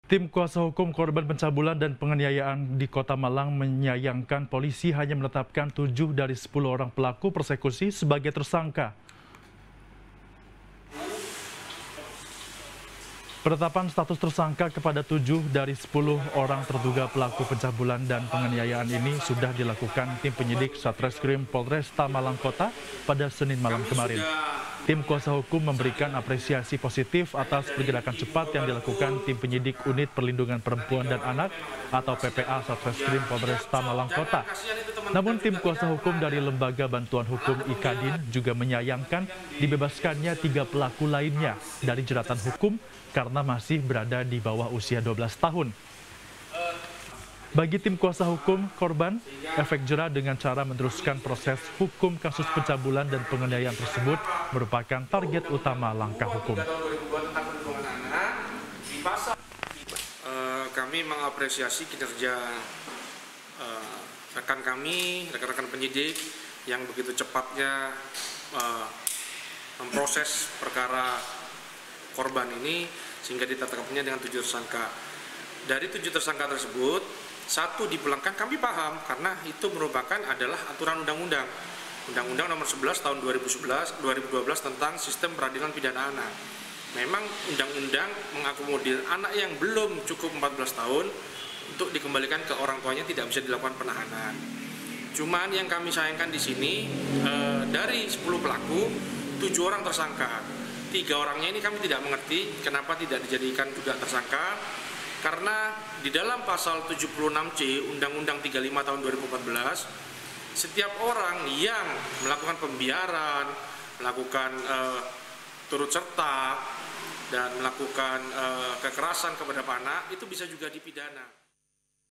Tim kuasa hukum korban pencabulan dan penganiayaan di Kota Malang menyayangkan polisi hanya menetapkan 7 dari 10 orang pelaku persekusi sebagai tersangka. Penetapan status tersangka kepada 7 dari 10 orang terduga pelaku pencabulan dan penganiayaan ini sudah dilakukan tim penyidik Satreskrim Polresta Malang Kota pada Senin malam kemarin. Tim kuasa hukum memberikan apresiasi positif atas pergerakan cepat yang dilakukan tim penyidik Unit Perlindungan Perempuan dan Anak atau PPA Satreskrim Polresta Malang Kota. Namun tim kuasa hukum dari Lembaga Bantuan Hukum IKADIN juga menyayangkan dibebaskannya 3 pelaku lainnya dari jeratan hukum karena masih berada di bawah usia 12 tahun. Bagi tim kuasa hukum korban, efek jera dengan cara meneruskan proses hukum kasus pencabulan dan penganiayaan tersebut merupakan target utama langkah hukum. Kami mengapresiasi kinerja rekan kami, rekan-rekan penyidik yang begitu cepatnya memproses perkara korban ini sehingga ditetapkannya dengan 7 tersangka. Dari 7 tersangka tersebut, 1 dipulangkan kami paham karena itu merupakan adalah aturan undang-undang. Undang-Undang nomor 11 tahun 2012 tentang sistem peradilan pidana anak. Memang undang-undang mengakomodir anak yang belum cukup 14 tahun untuk dikembalikan ke orang tuanya tidak bisa dilakukan penahanan. Cuman yang kami sayangkan di sini dari 10 pelaku 7 orang tersangka. 3 orangnya ini kami tidak mengerti kenapa tidak dijadikan juga tersangka. Karena di dalam pasal 76C Undang-Undang 35 tahun 2014, setiap orang yang melakukan pembiaran, melakukan turut serta, dan melakukan kekerasan kepada anak, itu bisa juga dipidana.